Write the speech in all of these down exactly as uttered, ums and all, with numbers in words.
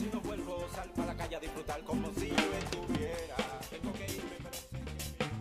Si no vuelvo, sal para la calle a disfrutar como si yo estuviera. Tengo que irme, pero sé que...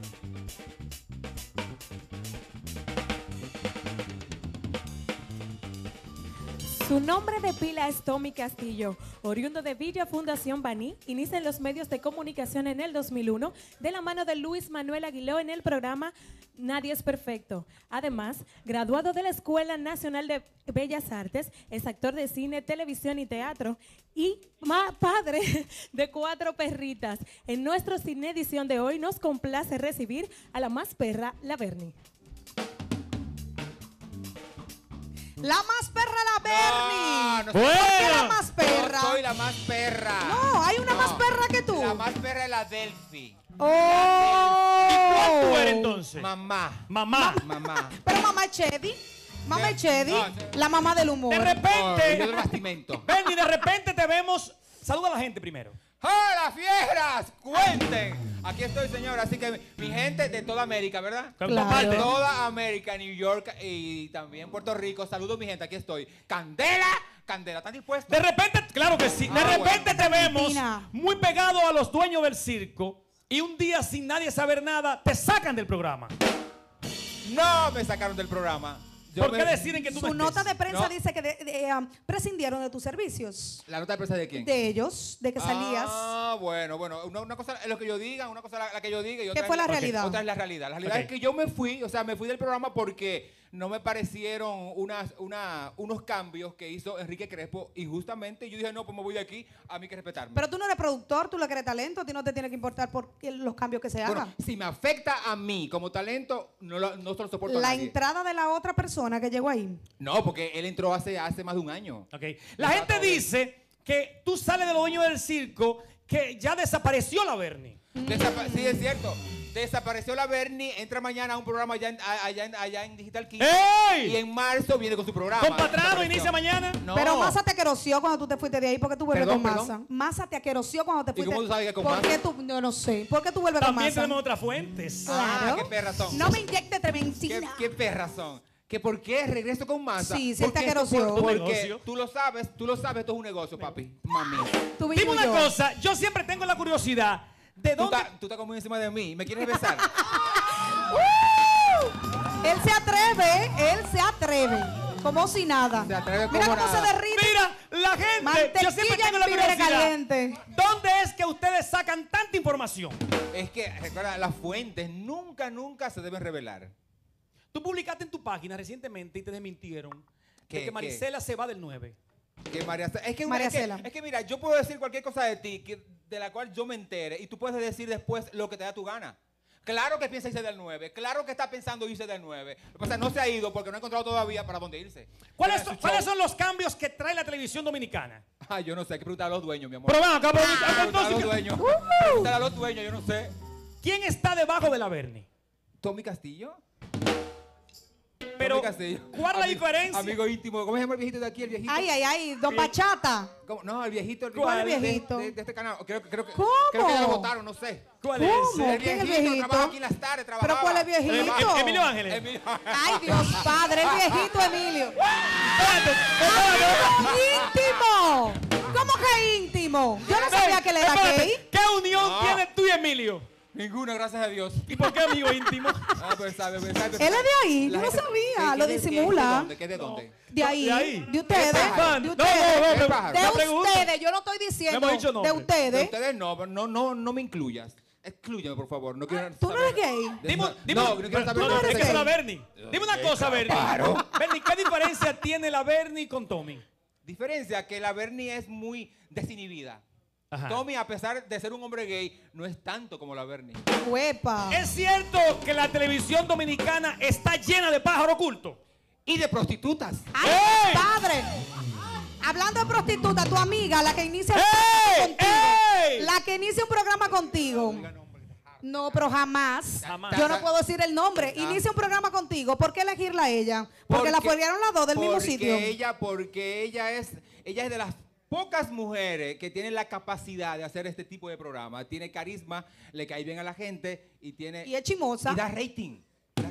Su nombre de pila es Tommy Castillo, oriundo de Villa Fundación Baní. Inicia en los medios de comunicación en el dos mil uno de la mano de Luis Manuel Aguiló en el programa Nadie es Perfecto. Además, graduado de la Escuela Nacional de Bellas Artes, es actor de cine, televisión y teatro y padre de cuatro perritas. En nuestro cine edición de hoy nos complace recibir a la más perra, la Bernie. La más perra, la Bernie. No, no ¿Por soy, qué la más perra? no soy la más perra. No, hay una No, más perra que tú. La más perra es la Delphi. Oh. ¿Y cuál tú eres entonces? Mamá. Mamá. Mamá. Pero mamá es Chedi. Mamá De- es Chedi, no, de- la mamá del humor. De Oh, repente, yo del bastimento. Bernie, de repente te vemos. Saluda a la gente primero. ¡Hola, fieras! ¡Cuenten! Aquí estoy, señor. Así que mi, mi gente de toda América, ¿verdad? Con Claro. parte. Toda América, New York y también Puerto Rico. Saludos, mi gente. Aquí estoy. Candela, Candela, ¿están dispuestos? De repente, claro que sí. De Ah, repente bueno. te vemos Argentina. muy pegado a los dueños del circo y un día sin nadie saber nada te sacan del programa. No me sacaron del programa. Yo ¿Por qué me- deciden que tú Su no nota estés? de prensa No. dice que de- de, um, prescindieron de tus servicios. ¿La nota de prensa de quién? De ellos, de que salías. Ah, bueno, bueno. Una, una cosa es lo que yo diga, una cosa es la, la que yo diga y otra ¿Qué fue es la realidad? Otra es la realidad. La realidad Ok. es que yo me fui, o sea, me fui del programa porque no me parecieron unas, una, unos cambios que hizo Enrique Crespo injustamente. Y yo dije, no, pues me voy de aquí, a mí hay que respetarme. Pero tú no eres productor, tú lo que eres talento, a ti no te tiene que importar por qué- los cambios que se bueno, hagan. si me afecta a mí como talento, no, lo, no se lo soporto a La nadie. entrada de la otra persona que llegó ahí. No, porque él entró hace, hace más de un año. Ok. La gente dice que tú sales de los dueños del circo, que ya desapareció la Bernie. Desapa- sí, es cierto. Desapareció la Bernie, entra mañana a un programa allá en, allá en, allá en Digital King. ¡Ey! Y en marzo viene con su programa. Con Patrano Desapareció. inicia mañana. No. Pero Massa te aqueroció cuando tú te fuiste de ahí. ¿Por qué tú vuelves Perdón, con perdón. Massa? Massa te aqueroció cuando te ¿Y fuiste. cómo tú sabes que con ¿Por Massa? qué tú? Yo no sé. ¿Por qué tú vuelves con También Massa? tenemos otras fuentes. Ah, Claro. qué perras son. No me inyecte ¿Qué, trementina. qué perras son? ¿Que por qué regreso con masa? Sí, sí, Porque te esto- aquerosió. por- Un Porque negocio. tú lo sabes, tú lo sabes, esto es un negocio, papi. Mami. Tú Dime una yo. cosa, yo siempre tengo la curiosidad de Tú dónde. estás tú estás como encima de mí. ¿Me quieres besar? ¡Uh! Él se atreve, él se atreve. Como si nada. Se atreve Mira como cómo nada. se derrite. Mira, la gente, yo siempre Mantequilla tengo en la pinere curiosidad. caliente. ¿Dónde es que ustedes sacan tanta información? Es que, recuerda, las fuentes nunca, nunca se deben revelar. Tú publicaste en tu página recientemente y te desmintieron ¿Qué, de que Marisela se va del nueve. Que María, Ce- es que, María es, que, Cela. es que mira, yo puedo decir cualquier cosa de ti que, de la cual yo me entere y tú puedes decir después lo que te da tu gana. Claro que piensa irse del nueve, claro que está pensando irse del nueve. Lo que pasa es que no se ha ido porque no ha encontrado todavía para dónde irse. ¿Cuáles, Era son, su ¿Cuáles show. son los cambios que trae la televisión dominicana? Ay, yo no sé, hay que preguntar a los dueños, mi amor. Pero ven acá, pero- Preguntar a los entonces, dueños. Uh. Preguntar a los dueños, yo no sé. ¿quién está debajo de la Bernie? ¿Tommy Castillo? Pero, Tommy Castillo. ¿cuál es la Ami- diferencia? Amigo íntimo. ¿Cómo se llama el viejito de aquí, el viejito? Ay, ay, ay, don Bachata. ¿Cómo? No, el viejito. El ¿Cuál de- viejito? De, de este canal. Creo, creo, que- ¿Cómo? creo que ya lo votaron, no sé. ¿Cuál ¿Cómo? es? El ¿Quién es el viejito, viejito? trabaja aquí en las tardes, ¿Pero trabajaba. cuál es viejito? Em- Emilio Ángeles. Emilio. Ay, Dios padre, el viejito Emilio. Espérate, espérate. ¡Íntimo! ¿Cómo que íntimo? Yo no sabía que él era Espérate, gay. ¿qué unión No. tiene tú y Emilio? Ninguna, gracias a Dios. ¿Y por qué amigo íntimo? Ah, pues sabe, pues sabe. Él es de ahí, La yo no gente- sabía, ¿qué- lo qué- qué- disimula. ¿De dónde? ¿Qué de dónde? De ahí, De ahí. de ustedes, Juan, de no, ustedes, no, no, ¿Qué pájaro? de la pregunta. ustedes, yo no estoy diciendo No hemos dicho de nombre. De ustedes. ustedes no, no, no, no me incluyas. Exclúyeme, por favor. No quiero ¿tú no saber- eres gay? de- Dime, no, dime, no, no quiero saber no, de no, eres es que gay. la Bernie. Dime una cosa, Bernie. Claro. Bernie, ¿qué diferencia tiene la Bernie con Tommy? Diferencia que la Bernie es muy desinhibida. Ajá. Tommy, a pesar de ser un hombre gay, no es tanto como la Bernie. Huepa. ¿Es cierto que la televisión dominicana está llena de pájaro oculto? Y de prostitutas. ¡Ay, ¡Ey! padre! Hablando de prostituta, tu amiga, la que inicia un ¡Ey! programa contigo. ¡Ey! La que inicia un programa contigo. No, pero jamás. Jamás. Yo no puedo decir el nombre. Ah. Inicia un programa contigo. ¿Por qué elegirla a ella? Porque, la fueron las dos del mismo porque sitio. Ella, porque ella es, ella es de las pocas mujeres que tienen la capacidad de hacer este tipo de programa. Tiene carisma, le cae bien a la gente y tiene... Y es chimosa. Y da rating. Da rating.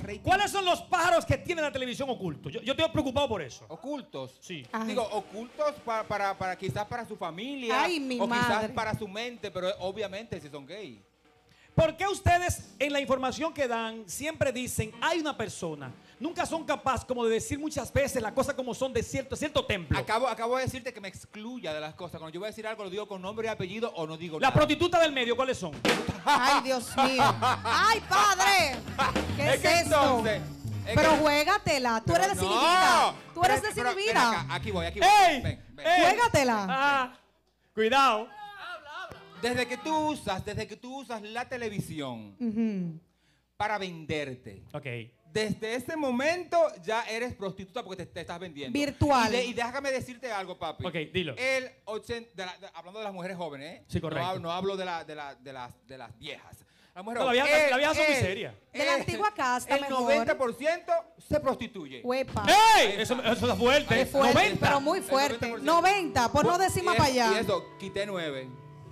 rating. ¿Cuáles son los pájaros que tiene la televisión ocultos? Yo, yo estoy preocupado por eso. Ocultos. Sí. Ay. Digo, ocultos para, para, para quizás para su familia. Ay, mi o madre. quizás para su mente, pero obviamente si son gay. ¿Por qué ustedes en la información que dan siempre dicen hay una persona? Nunca son capaces como de decir muchas veces las cosas como son de cierto, cierto templo. Acabo, acabo de decirte que me excluya de las cosas. Cuando yo voy a decir algo, lo digo con nombre y apellido o no digo Las nada. prostitutas del medio, ¿cuáles son? Ay, Dios mío. Ay, padre. ¿Qué es, Es que esto? entonces, es Pero que- juégatela. Tú Pero eres no. desinhibida. Tú eres Pero- pero ven desinhibida. acá, aquí voy, aquí voy. ¡Ey! Ven, ven. ¡Ey! Juégatela. Ah, cuidado. Desde que tú usas, desde que tú usas la televisión Ujú. para venderte. Ok. Desde ese momento ya eres prostituta porque te, te estás vendiendo. Virtual. Y, de- y déjame decirte algo, papi. Ok, dilo. El ochenta, de la- de- hablando de las mujeres jóvenes, ¿eh? Sí, correcto. No, hab- no hablo de, la, de, la, de, las, de las viejas. Las mujeres No, la jóvenes. vieja- la vieja son muy el- serias. De la el- antigua casta, El mejor. noventa por ciento se prostituye. Huepa. ¡Ey! Eso, eso está fuerte. Es fuerte, noventa. pero muy El fuerte. noventa por ciento. noventa, por no Bu- decir más y para es- Y allá. eso, quité nueve.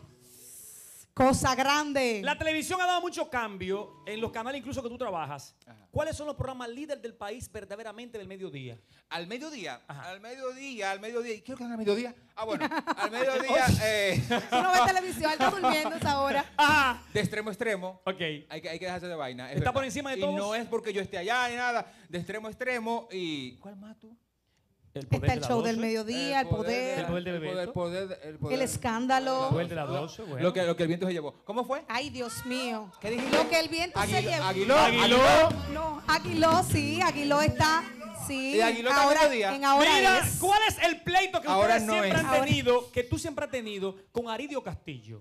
Cosa grande. La televisión ha dado mucho cambio en los canales incluso que tú trabajas. Ajá. ¿Cuáles son los programas líderes del país verdaderamente del mediodía? Al mediodía, Ajá. al mediodía, al mediodía. ¿Y qué es lo que es al mediodía? Ah, bueno, al mediodía, eh, Tú no ves televisión, está durmiendo a esa hora. Ajá. de extremo a extremo. Ok. Hay que, hay que dejarse de vaina. es ¿Está verdad. por encima de y todos? no es porque yo esté allá ni nada. De extremo a extremo. ¿Y cuál más tú? El Está el de la show del doce. mediodía, el poder, El poder del el poder, evento. el poder, el poder. el escándalo. El poder de la doce, bueno. Lo que, lo que el viento se llevó. ¿Cómo fue? Ay, Dios mío. ¿Qué dijiste? Lo que el viento se Aguiló, llevó. Aguiló. Aguiló. No, Aguiló, sí, Aguiló está. Sí. ¿Y Aguiló está ahora, mediodía? en ahora Mira, es. ¿cuál es el pleito que Ahora ustedes no siempre es. han Ahora- tenido, que tú siempre has tenido con Aridio Castillo?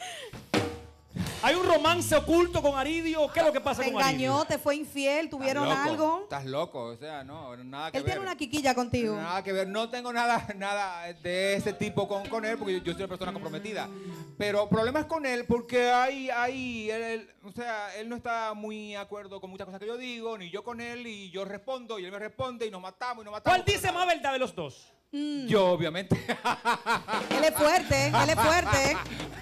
¿Hay un romance oculto con Aridio? ¿Qué es lo que pasa Te con Aridio? engañó, te fue infiel, tuvieron Estás loco, algo. Estás loco, o sea, no, nada que Él ver. tiene una quiquilla contigo. Nada que ver, no tengo nada, nada de ese tipo con, con él porque yo, yo soy una persona comprometida. Pero problemas con él porque hay, hay él, él- o sea, él no está muy de acuerdo con muchas cosas que yo digo, ni yo con él, y yo respondo, y él me responde, y nos matamos, y nos matamos. ¿Cuál dice pero más nada. verdad de los dos? Yo, obviamente. Él es fuerte, él es fuerte.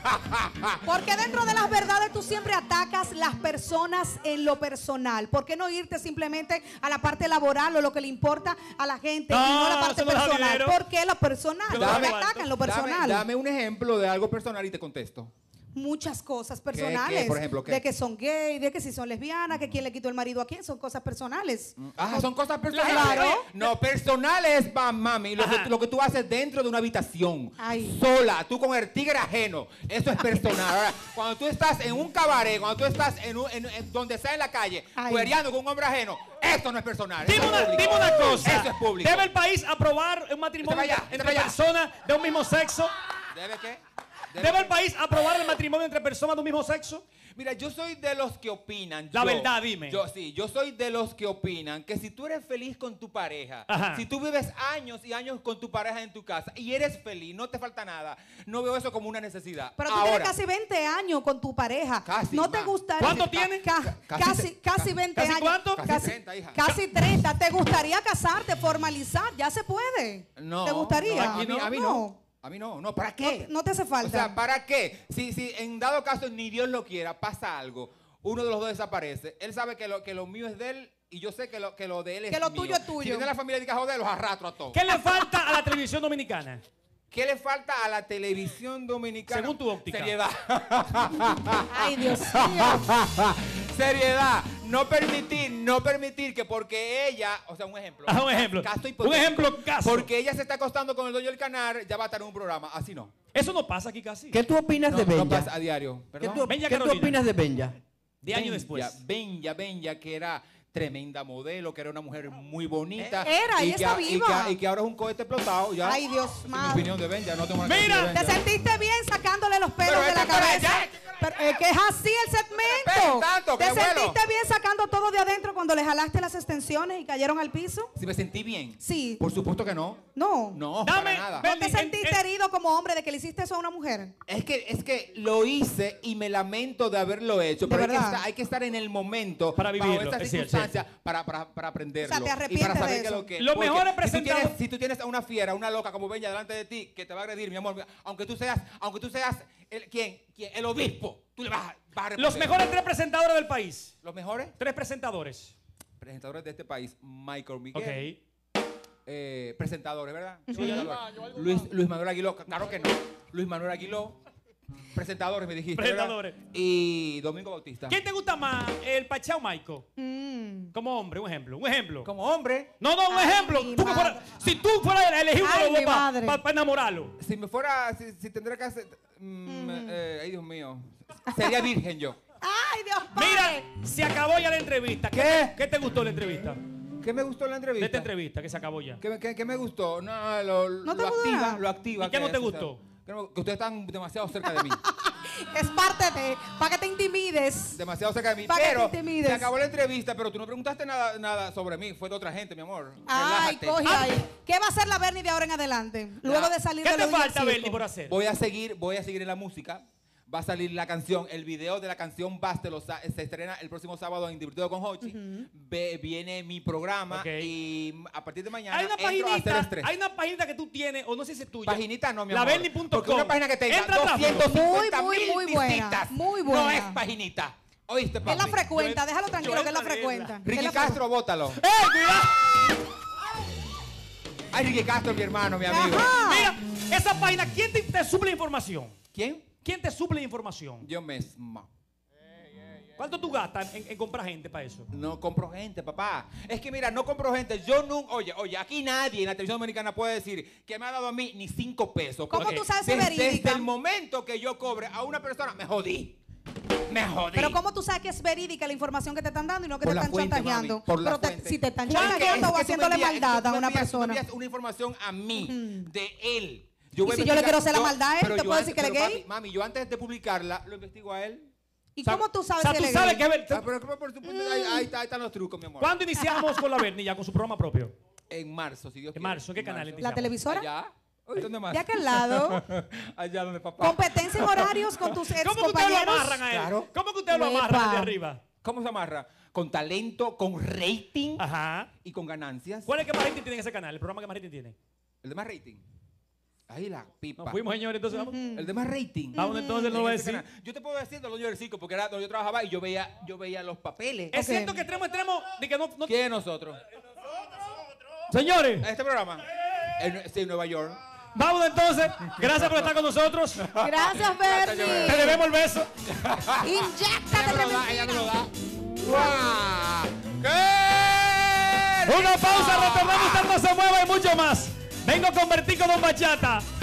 Porque dentro de las verdades tú siempre atacas las personas en lo personal. ¿Por qué no irte simplemente a la parte laboral o lo que le importa a la gente y No, no a la parte eso no da personal? dinero. ¿Por qué lo personal? Yo ¿Por no qué lo atacan lo Dame- personal? Dame, un ejemplo de algo personal y te contesto. Muchas cosas qué, personales. por ejemplo, qué? De que son gay, de que si son lesbianas, que quién le quitó el marido a quién, son cosas personales. Ah, son cosas personales. Claro. No, personales, va, mami. Lo que, Ajá. lo que tú haces dentro de una habitación. Ay. Sola, tú con el tigre ajeno. Eso es personal. Ahora, cuando tú estás en un cabaret, cuando tú estás en, un- en- en donde sea en la calle, Ay. cuereando con un hombre ajeno, esto no es personal. Eso Dime es una, público. dime una cosa. Eso es público. ¿Debe el país aprobar un matrimonio Vete para allá, entre, vete para allá. personas de un mismo sexo? ¿Debe qué? ¿Debe el país aprobar el matrimonio entre personas de un mismo sexo? Mira, yo soy de los que opinan. La yo- verdad, dime. Yo sí, yo soy de los que opinan que si tú eres feliz con tu pareja, Ajá. si tú vives años y años con tu pareja en tu casa y eres feliz, no te falta nada, no veo eso como una necesidad. Pero tú Ahora, tienes casi veinte años con tu pareja. Casi, ¿No te más. gustaría? ¿Cuánto Ca- tiene? ca- Casi casi, te- casi veinte ¿Casi años. cuánto? Casi treinta, hija. Casi treinta. ¿Te gustaría casarte, formalizar? Ya se puede. No. ¿Te gustaría? no, a, mí, a mí no. A mí no. No, ¿para No qué? te- no te hace falta. O sea, ¿para qué? Si, si en dado caso ni Dios lo quiera, pasa algo, uno de los dos desaparece, él sabe que lo, que lo mío es de él y yo sé que lo, que lo de él es Que lo mío. tuyo es tuyo. Si viene la familia de joder, los arrastro a todos. ¿Qué le falta a la televisión dominicana? ¿Qué le falta a la televisión dominicana? Según tu óptica. Seriedad. Ay, Dios mío. Seriedad. No permitir, no permitir que porque ella, o sea, un ejemplo. Ah, un ejemplo. Caso Un hipotético. ejemplo, caso. Porque ella se está acostando con el dueño del canal, ya va a estar en un programa. Así no. Eso no pasa aquí casi. ¿Qué tú opinas No, de no Benja? pasa a diario. ¿Qué ¿Perdón? tú, Benja ¿qué tú Carolina. opinas de Benja? De años Benja, después. Benja, Benja, que era tremenda modelo, que era una mujer muy bonita. Era, ella y que, está y viva. que- y que ahora es un cohete explotado. Ya. Ay, Dios Esa es mi mío. opinión de Benja. No tengo nada que Mira, decir de ¿Te Benja. sentiste bien sacándole los pelos Pero de la esta cara cabeza? ya- Pero es que es así el Ven, segmento. tanto, ¿Te qué bueno. sentiste bien sacando todo de adentro cuando le jalaste las extensiones y cayeron al piso? Si me sentí bien. Sí. Por supuesto que no. No. No, Dame, para nada. ven. ¿No te En- sentiste en- herido como hombre de que le hiciste eso a una mujer? Es que, es que lo hice y me lamento de haberlo hecho. ¿De Pero hay que, verdad? estar, hay que estar en el momento Para vivirlo, bajo estas es cierto, circunstancias para, para, para aprenderlo. O sea, te y arrepientes para saber de que eso. lo que. Los porque mejores si tú, presentadores- tienes, si tú tienes a una fiera, una loca como Benja delante de ti, que te va a agredir, mi amor, aunque tú seas, aunque tú seas el, ¿quién? ¿Quién? El obispo, tú le vas, a- vas a responder. Los mejores tres presentadores del país. ¿Los mejores? Tres presentadores. presentadores de este país, Michael Miguel. Ok. Eh, presentadores, ¿verdad? Sí. Presentadores. Luis, Luis Manuel Aguiló, claro que no. Luis Manuel Aguiló. Presentadores, me dijiste. Presentadores. ¿verdad? Y Domingo Bautista. ¿Quién te gusta más, el Pachá o Michael? Mm. Como hombre, un ejemplo. Un ejemplo. Como hombre, No, no, un Ay, ejemplo. mi Tú que fuera- madre. si tú fueras a elegir uno Ay, de mi los dos madre. para enamorarlo. si me fuera, si, si tendría que hacer. mm, eh, ay, Dios mío. Sería virgen yo. Ay, Dios Mira, padre. se acabó ya la entrevista. ¿Qué, ¿Qué? ¿Qué te gustó de la entrevista? ¿Qué me gustó en la entrevista? De esta entrevista que se acabó ya. ¿Qué, me- qué- qué me gustó? No, lo, ¿No te lo gustó activa, nada? lo activa. ¿Y qué no que te es, o sea, gustó? que, no- que ustedes están demasiado cerca de mí. Es parte de, para que te intimides. demasiado cerca de mí. Pa' que te Pero intimides. se acabó la entrevista, pero tú no preguntaste nada, nada sobre mí. Fue de otra gente, mi amor. Ay, Relájate. coge ahí. ¿Qué va a hacer la Bernie de ahora en adelante? Luego de salir ¿Qué de te lo del falta, circo. Bernie, por hacer? Voy a seguir, voy a seguir en la música. Va a salir la canción, el video de la canción Baste lo sa- se estrena el próximo sábado en Divertido con Hochi. Ve- viene mi programa Ok. y a partir de mañana Hay una entro a hacer paginita, estrés. hay una paginita que tú tienes, o no sé si es tuya. Paginita no, mi La amor. Bernie punto com. Porque una página que tenga Entra tráfico. doscientas cincuenta Muy, muy, mil muy buena, visitas muy no buena. es paginita. ¿Oíste, papi? Él la frecuenta, Yo- déjalo yo tranquilo que él la entro en frecuenta. ella. Él Ricky la Castro, bótalo. ¡Eh, cuidado! Ay, Ricky Castro, mi hermano, mi amigo. Ajá. Mira, esa página, ¿quién te, te suple información? ¿Quién? ¿Quién te suple información? Yo mismo. ¿Cuánto tú gastas en, en comprar gente para eso? No compro gente, papá. Es que mira, no compro gente. Yo nunca, oye, oye, aquí nadie en la televisión dominicana puede decir que me ha dado a mí ni cinco pesos. ¿Cómo Porque tú sabes si es desde, verídica? desde el momento que yo cobre a una persona, me jodí. Me jodí. Pero ¿cómo tú sabes que es verídica la información que te están dando y no que Por te la están fuente, chantajeando? mami, por la Pero te- fuente. si te están Porque chantajeando es o que tú me haciéndole envías- es que maldad tú a me una envías- tú me persona. envías una información a mí, de él. Y si yo le investigar- quiero hacer la yo- maldad a él, pero ¿te yo puedo antes- decir que él es pero, gay? papi, Mami, yo antes de publicarla, lo investigo a él. ¿Y Sa- cómo tú sabes o sea, si tú él es sabes gay? que... Ah, pero por, por supuesto, ahí, ahí está- ahí están los trucos, mi amor. ¿Cuándo iniciamos con la Bernie ya con su programa propio? En marzo, si Dios En quiere. marzo, ¿qué canal ¿La iniciamos? televisora? Allá. Uy, ¿dónde más? De aquel lado. Allá donde papá. Competencia en horarios con tus ex ¿Cómo que ustedes lo compañeros. amarran a él? Claro. ¿Cómo que ustedes lo Uepa. amarran de arriba? ¿Cómo se amarra? Con talento, con rating Ajá. y con ganancias. ¿Cuál es el que más rating tiene en ese canal? El programa que más rating tiene. El de más rating. Ahí la pipa. Nos fuimos, señores, entonces vamos. El de más rating. ¿A dónde entonces lo va a En ese decir? canal. Yo te puedo decir de los dueños del circo porque era donde yo trabajaba y yo veía, yo veía los papeles. Es Ok. cierto que extremo a extremo de que no... no- ¿Quién es nosotros? Señores, Este programa. En, sí, en Nueva York. vamos entonces. Gracias por estar con nosotros. Gracias, Bernie. Te debemos el beso. Inyéctate Ella me lo da, ella me lo da. ¡Guau! ¿Qué? Una pausa, retornamos, usted no se mueva y mucho más. Vengo a convertir con Don Bachata.